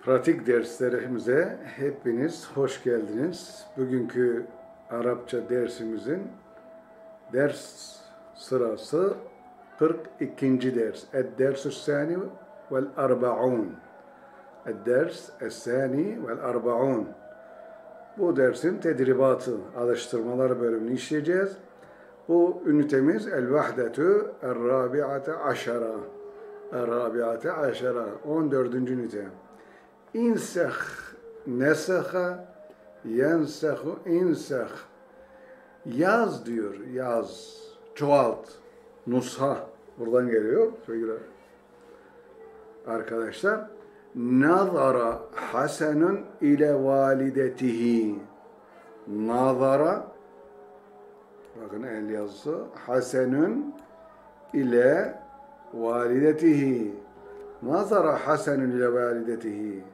Pratik derslerimize hepiniz hoş geldiniz. Bugünkü Arapça dersimizin ders sırası 42. ders. Ed-Ders-ü-Sani vel-Arba'un. Ed-Ders-ü-Sani vel-Arba'un. Bu dersin tedribatı, alıştırmalar bölümünü işleyeceğiz. Bu ünitemiz El-Vahdetü Er-Rabi'ate Aşara. Er-Rabi'ate Aşara. 14. ünite. İnseh, neseha, yensehu, inseh. Yaz diyor, yaz. Çoğalt. Nusha. Buradan geliyor sevgili arkadaşlar. Nazara hasenun ile validetihi. Nazara, bakın el yazısı. Hasenun ile validetihi. Nazara hasenun ile validetihi.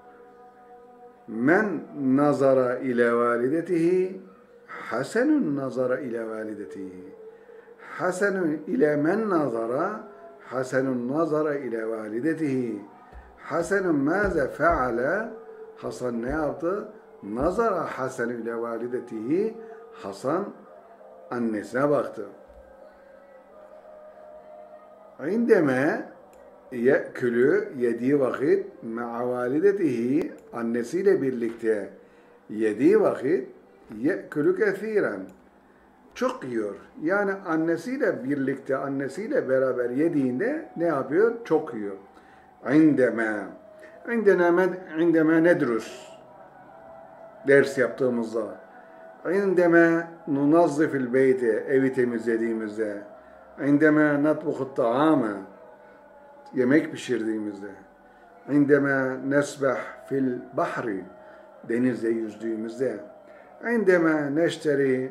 Men nazara ile validetihi, hasenun nazara ile validetihi. Hasenun ile men nazara, hasenun nazara ile validetihi. Hasenun maze feale, Hasan ne yaptı? Nazara hasenun ile validetihi. Hasan annesine baktı. İndeme ye'külü, yediği vakit, ma'a validetihi, annesiyle birlikte yediği vakit, ye'külü kethiren, çok yiyor. Yani annesiyle birlikte, annesiyle beraber yediğinde ne yapıyor? Çok yiyor. İndeme nedrus, ders yaptığımızda, indeme nunazzifil beyti, evi temizlediğimizde, indeme natbuhut ta'ame, yemek pişirdiğimizde, indeme nesbeh fil bahri, denizde yüzdüğümüzde, indeme neşteri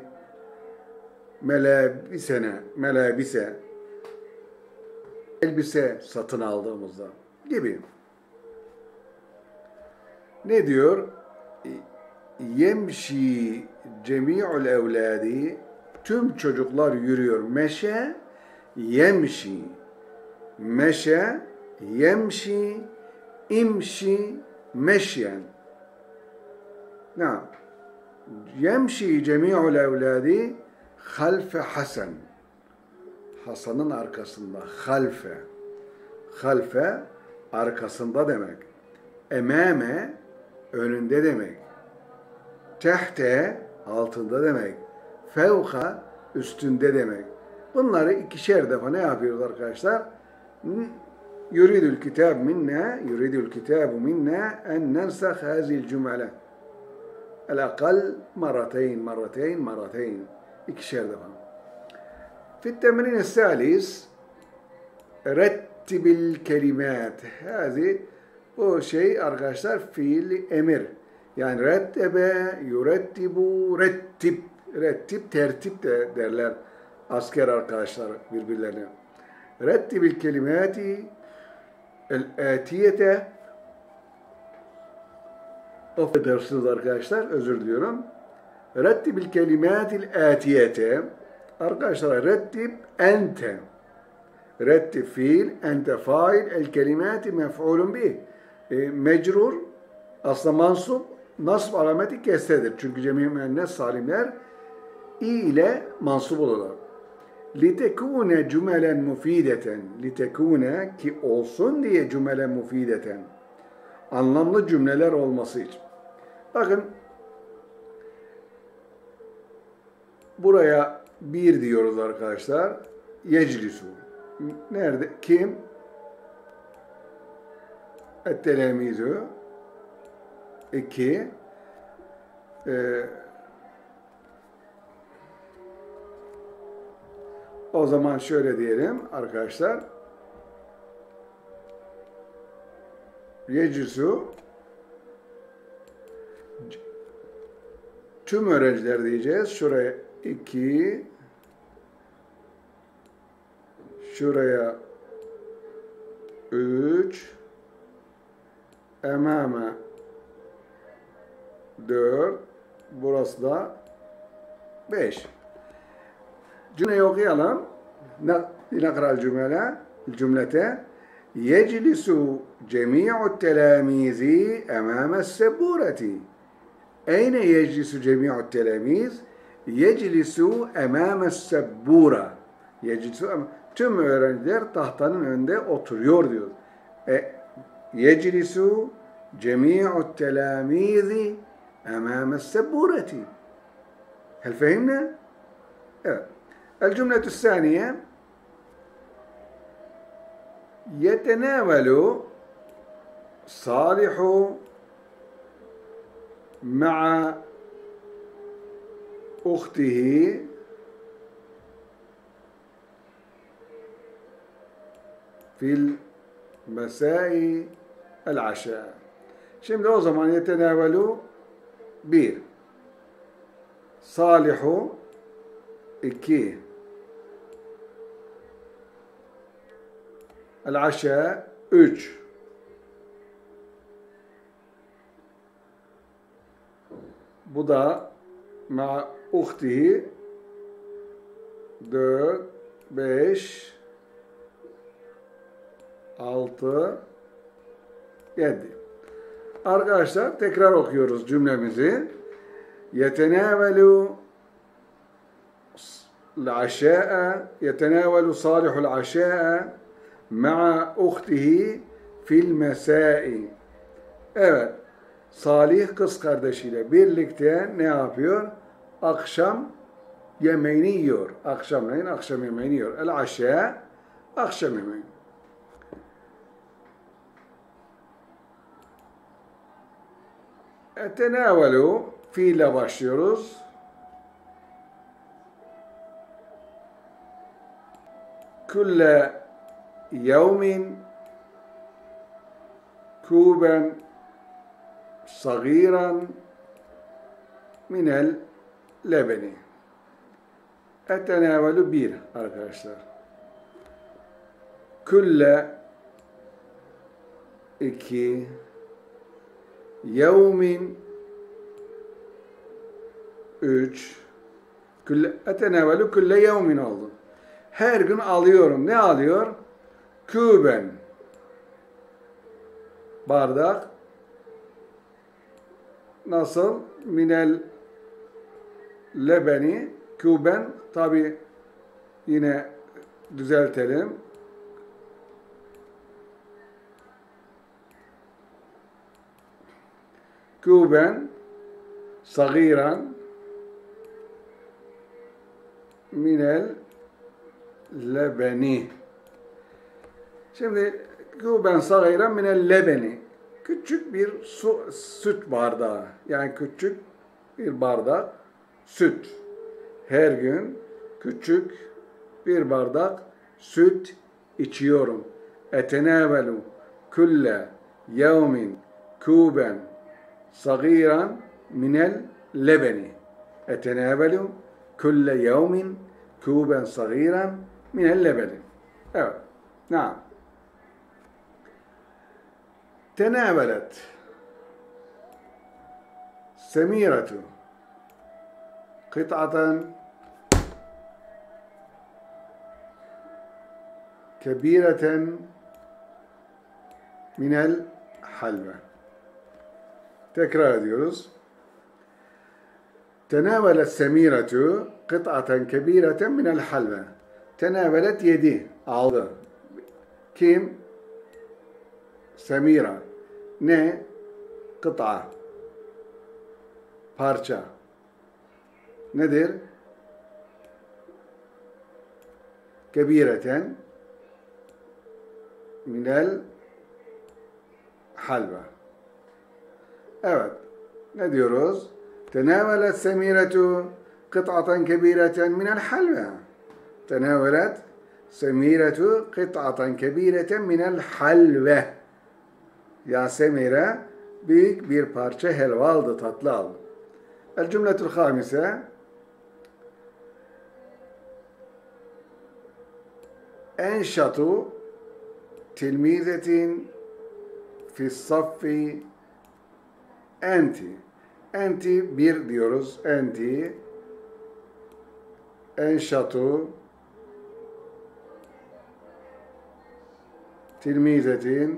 melabise, elbise satın aldığımızda gibi. Ne diyor? Yemşi cemi'ul evladi, tüm çocuklar yürüyor. Meşe, yemşi. Meşe, yemşi, imşi, meşyen. Ne? Yemşi cemi'ul evladi halfe Hasan. Hasan'ın arkasında. Halfe. Halfe arkasında demek. Emame önünde demek. Tehte altında demek. Fevka üstünde demek. Bunları ikişer defa ne yapıyoruz arkadaşlar? Yuridul kitabu minna en nensah hazil cümle. El-akal marrateyn. İkişer defa. Fittemrin es-salis rettibil kelimat. Bu şey arkadaşlar fiil emir. Yani rettebe, yurettibu, rettib. Rettib, tertip de derler asker arkadaşlar birbirlerine. Rettibil kelimati el-atiyete. Affedersiniz arkadaşlar, özür diliyorum. Rettibil kelimatil atiyete. Arkadaşlar rettib ente. Rettib fiil, ente fail, el kelimati mef'ulun bih. Mecrur, aslında mansup, nasb alameti kesredir. Çünkü cemi müennes salimler i ile mansup olurlar. Litekune cümelen mufideten. Litekune ki olsun diye cümelen mufideten. Anlamlı cümleler olması için. Bakın buraya bir diyoruz arkadaşlar. Yeclisu. Nerede? Kim? Et-telemizü. İki. O zaman şöyle diyelim arkadaşlar. Yeclisu. Tüm öğrenciler diyeceğiz. Şuraya 2, şuraya 3, emame 4, burası da 5. Cümleyi okuyalım. Nakral cümlete. Yeclisu cemi'u telamizi emame sebbureti. Eyne yeclisu cemi'u telamiz? Yeclisu emame sebbura. Tüm öğrenciler tahtanın önünde oturuyor diyor. Yeclisu cemi'u telamizi emame sebbureti. Hel fehimna? Evet. El cümletü saniye يتناول صالح مع أخته في المساء العشاء. Şimdi o zaman yetenavelu 1, Salihu 2, El-Aşa 3. Bu da ma uhtihi 4, 5, 6, 7. Arkadaşlar tekrar okuyoruz cümlemizi. Yetenavelu el-aşa'a, yetenavelu salihul aşa'a ma'a uhtihi fil mesai. Evet, Salih kız kardeşiyle birlikte ne yapıyor? Akşam yemeğini yiyor. Akşamleyin akşam yemeğini yiyor. El-aşa, akşam yemeği. Etenavelu fiille başlıyoruz. Külle yevmin kuben sagiran minel lebeni. Etenavelu 1 arkadaşlar. Külle 2, yevmin 3, etenavelu külle yevmin oldu. Her gün alıyorum. Ne alıyor? Küben. Bardak. Nasıl? Minel lebeni. Küben. Tabi yine düzeltelim. Küben sagiran minel lebeni. Şimdi küben sagiran minel lebeni. Küçük bir süt bardağı. Yani küçük bir bardak süt. Her gün küçük bir bardak süt içiyorum. Etenavelu külle yevmin küben sagiran minel lebeni. Etenavelu külle yevmin küben sagiran minel lebeni. Evet. Naam. Tenavelet Semiratu kıt'aten kebireten minel halve. Tekrar ediyoruz. Tenavelet Semiratu kıt'aten kebireten minel halve. Tenavelet yedi. Aldı. Kim? Semira. Ne? Kıta. Parça. Nedir? Kebireten minel halva. Evet. Ne diyoruz? Tenavelet Semiretu kıt'aten kebireten minel halva. Tenavelet Semiretu kıt'aten kebireten minel halve. Ya Semire büyük bir parça helva aldı, tatlı aldı. El cümletül hamise enşatu tilmizetin fissaffi enti. Enti bir diyoruz. Enti enşatu tilmizetin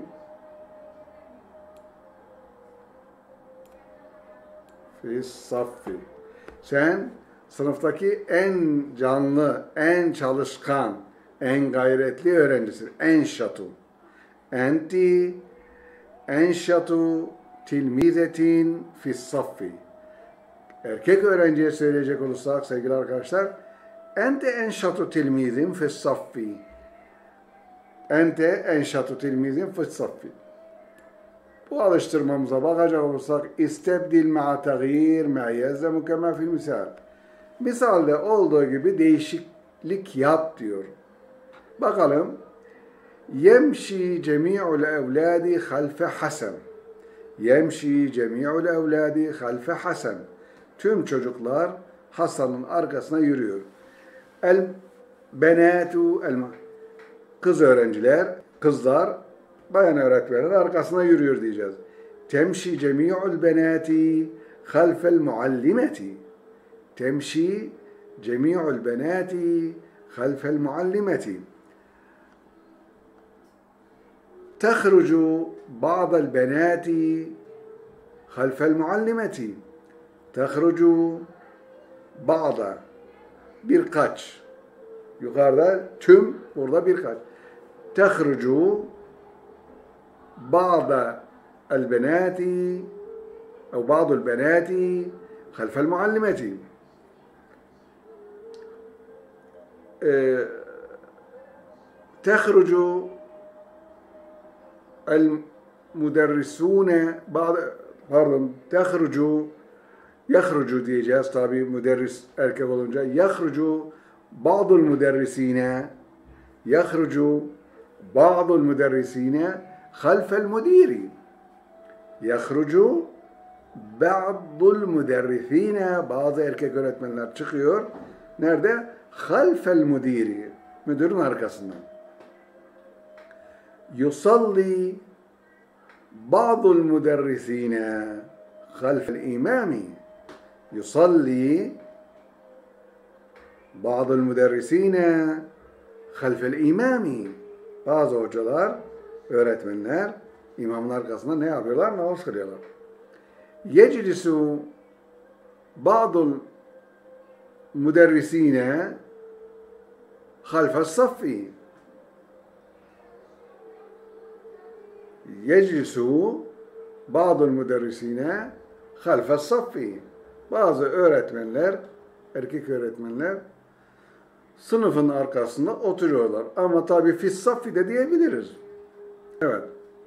fis-saffi. Sen sınıftaki en canlı, en çalışkan, en gayretli öğrencisin. Enşatu. Enti enşatu tilmizetin fis-saffi. Erkek öğrenciye söyleyecek olursak sevgili arkadaşlar, ente enşatu tilmizin fis-saffi. Ente enşatu tilmizin fis-saffi. Bu alıştırmamıza bakacak olursak istebdil ma'a tagir ma'a yezlemu kema fil misal. Misalde olduğu gibi değişiklik yap diyor. Bakalım. Yemşi cemi'ul evladi halfe Hasan. Yemşi cemi'ul evladi halfe Hasan. Tüm çocuklar Hasan'ın arkasına yürüyor. El benatu kız öğrenciler, kızlar bayan öğretmenin arkasına yürüyor diyeceğiz. Temşi cemi'ul benati halfel muallimeti. Temşi cemi'ul benati halfel muallimeti. تخرج بعض البنات خلف المعلمة. تخرج بعض birkaç. Yukarıda tüm, burada birkaç. تخرج بعض البنات أو بعض البنات خلف المعلمة. تخرج المدرسون يخرج diyeceğiz tabi müderris erkek olunca. يخرج بعض المدرسين يخرج بعض المدرسين خلف المدير. يخرج بعض المدرسين bazı erkek öğretmenler çıkıyor. Nerede? خلف المدير. Müdürün arkasından. يصلي بعض المدرسين خلف الإمام. يصلي بعض المدرسين خلف الإمام. Bazı hocalar, öğretmenler imamın arkasında ne yapıyorlar? Namaz kılıyorlar. يجلس بعض المدرسين خلف الصف. يجلس بعض المدرسين خلف الصف. Bazı öğretmenler, erkek öğretmenler sınıfın arkasında oturuyorlar. Ama tabi fis-saffi de diyebiliriz. Evet.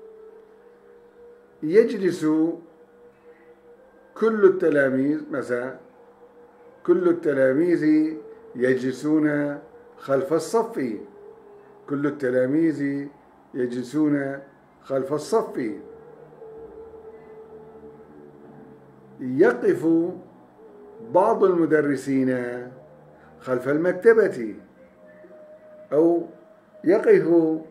Yeclisu kullu telamiz, mesela kullu telamizi yeclisune halfas-saffi. Kullu telamizi yeclisune halfas-saffi. يقف بعض المدرسين خلف المكتبة أو يقف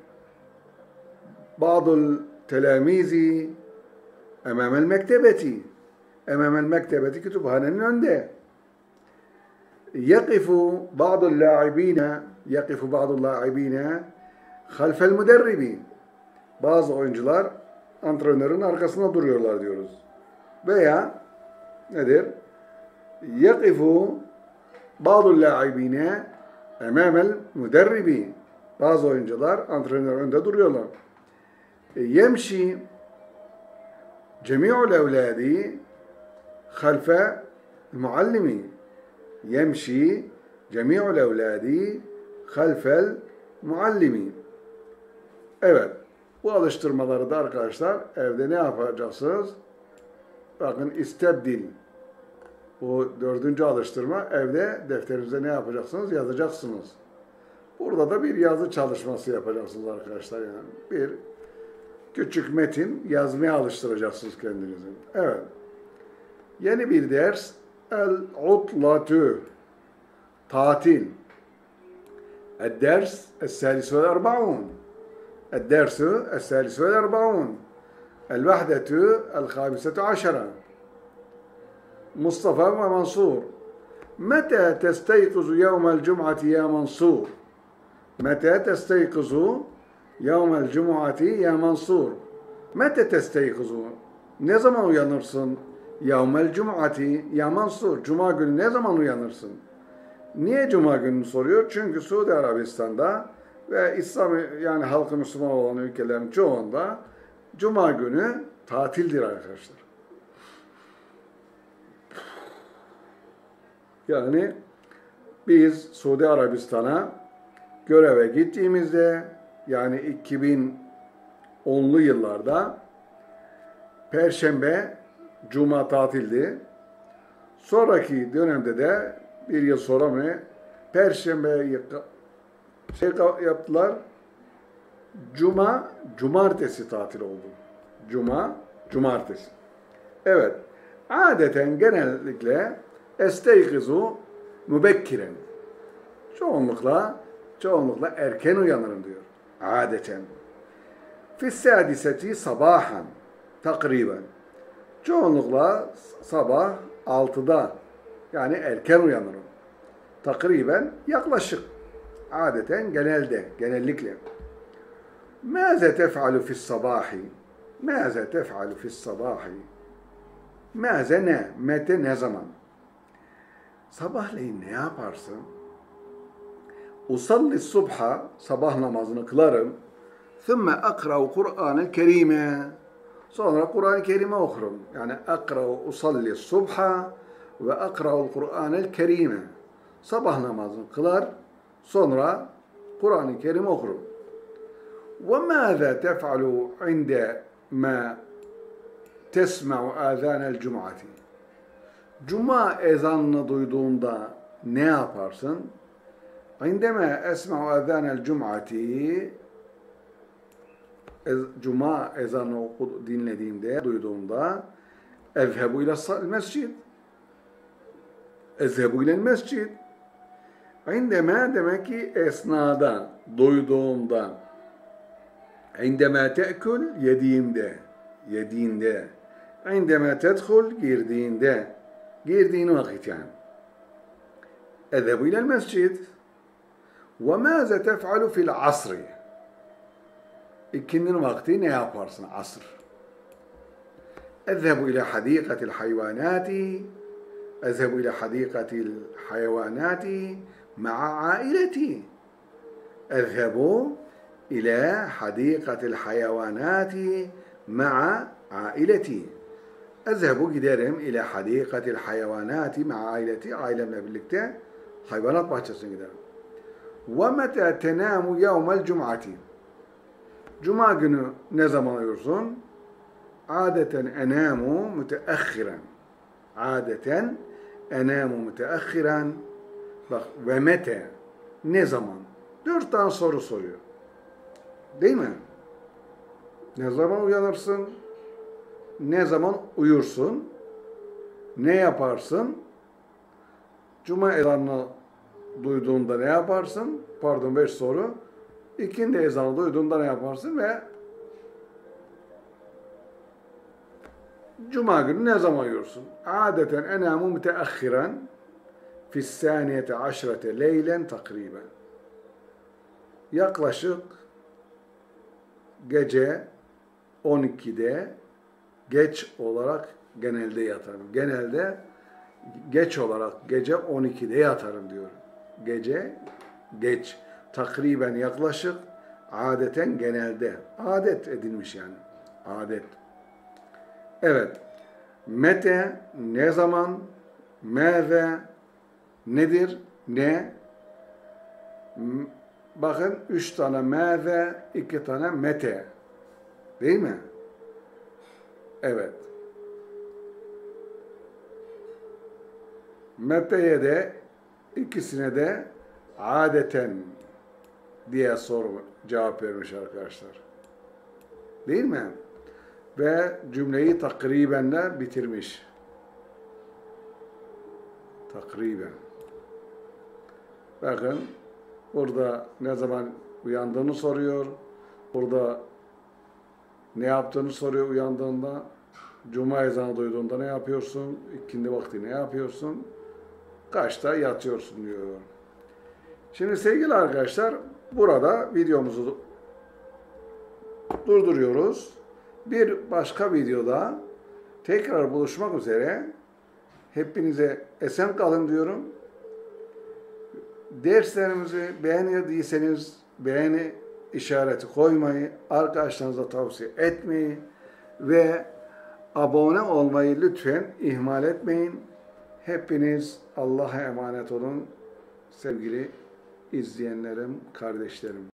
بعض التلاميذ أمام المكتبة. أمام المكتبة kütüphanenin önünde. يقف بعض اللاعبين يقف بعض اللاعبين خلف المدرب. Bazı oyuncular antrenörün arkasında duruyorlar diyoruz. Veya nedir? يقف بعض اللاعبين أمام المدرب. Bazı oyuncular antrenörün önünde duruyorlar. يمشي جميع الأولاد خلف المعلم. يمشي جميع الأولاد خلف المعلم. Evet. Bu alıştırmaları da arkadaşlar evde ne yapacaksınız? Bakın istebdil. Bu 4. alıştırma evde defterinize ne yapacaksınız? Yazacaksınız. Burada da bir yazı çalışması yapacaksınız arkadaşlar. Yani bir küçük metin yazmaya alıştıracaksınız kendinizi. Evet. Yeni bir ders. El-utlatü. Tatil. El-ders es-salis vel-40. El-dersu es-salis vel-40. El-vahdetü el-khamisetu aşara. Mustafa ve Mansur. Mete testeykuzu yevmel cum'ati ya Mansur. Mete testeykuzu Yevmel cumuati ya Mansur. Mete testeykizu. Ne zaman uyanırsın? Yevmel cumuati ya Mansur. Cuma günü ne zaman uyanırsın? Niye Cuma gününü soruyor? Çünkü Suudi Arabistan'da ve İslam yani halkı Müslüman olan ülkelerin çoğunda Cuma günü tatildir arkadaşlar. Yani biz Suudi Arabistan'a göreve gittiğimizde yani 2010'lu yıllarda Perşembe, Cuma tatildi. Sonraki dönemde de bir yıl sonra mı Perşembe yaptılar. Cumartesi tatil oldu. Cumartesi. Evet. Adeten genellikle esteykizu mübekkiren. Çoğunlukla erken uyanırım diyor. Adeten. Fissadiseti sabahan. Takriben. Çoğunlukla sabah 6'da yani erken uyanırım. Takriben yaklaşık. Adeten genellikle. Mâze tef'alu fissabahi? Mâze tef'alu fissabahi? Mâze ne? Mete ne zaman? Sabahleyin ne yaparsın? Usalli subha, sabah namazını kılarım. Thumma akra'u Kur'an-ı Kerim'e. Sonra Kur'an-ı Kerim'i okurum. Yani akra'u usalli subha ve akra'u Kur'an-ı Kerim'e. Sabah namazını kılar, sonra Kur'an-ı Kerim okurum. وَمَاذَا تَفْعَلُوا عِنْدَمَا تَسْمَعُ آذَانَ الْجُمْعَةِ Cuma ezanını duyduğunda ne yaparsın? عِنْدَمَا أَسْمَعُ آذَانَ الْجُمْعَةِ Cuma ezanını dinlediğimde, duyduğumda اَذْهَبُ إِلَى الْمَسْجِدِ اَذْهَبُ إِلَى الْمَسْجِدِ عِنْدَمَا demek ki esnada, duyduğumda. عندما تأكل yediğinde. عندما تدخل girdiğin vakit yani. اذهب إلى المسجد وماذا تفعل في العصر İkindinin vakti ne yaparsın asr? اذهب إلى حديقة الحيوانات اذهب إلى حديقة الحيوانات مع عائلتي اذهب إلى حديقة الحيوانات مع عائلتي. Ezhebu giderim ile hadikatil hayvanati ma aileti, ailemle birlikte hayvanat bahçesine giderim. Ve meta tenamu yevmel cum'ati. Cuma günü ne zaman uyursun? Adeten enamu müteahhiren. Adeten enamu müteahhiren. Bak ve mete ne zaman? 4 tane soru soruyor. Değil mi? Ne zaman uyanırsın? Ne zaman uyursun? Ne yaparsın? Cuma ezanını duyduğunda ne yaparsın? Pardon 5 soru. İkindi ezanı duyduğunda ne yaparsın ve Cuma günü ne zaman uyursun? Adeten enamu müteahhiren fissaniyete aşrete leylen takriben. Yaklaşık gece 12'de geç olarak genelde yatarım. Genelde geç olarak gece 12'de yatarım diyor. Gece geç. Takriben yaklaşık. Adeten genelde. Adet edilmiş yani. Adet. Evet. Mete ne zaman? Mâze nedir? Ne? Bakın 3 tane mâze, 2 tane mete. Değil mi? Evet. Mete'ye de ikisine de adeten diye cevap vermiş arkadaşlar. Değil mi? Ve cümleyi takribenle bitirmiş. Takriben. Bakın burada ne zaman uyandığını soruyor. Burada ne yaptığını soruyor uyandığında. Cuma ezanı duyduğunda ne yapıyorsun? İkindi vakti ne yapıyorsun? Kaçta yatıyorsun diyor. Şimdi sevgili arkadaşlar burada videomuzu durduruyoruz. Bir başka videoda tekrar buluşmak üzere. Hepinize esen kalın diyorum. Derslerimizi beğendiyseniz beğeni işareti koymayı, arkadaşlarınıza tavsiye etmeyi ve abone olmayı lütfen ihmal etmeyin. Hepiniz Allah'a emanet olun sevgili izleyenlerim, kardeşlerim.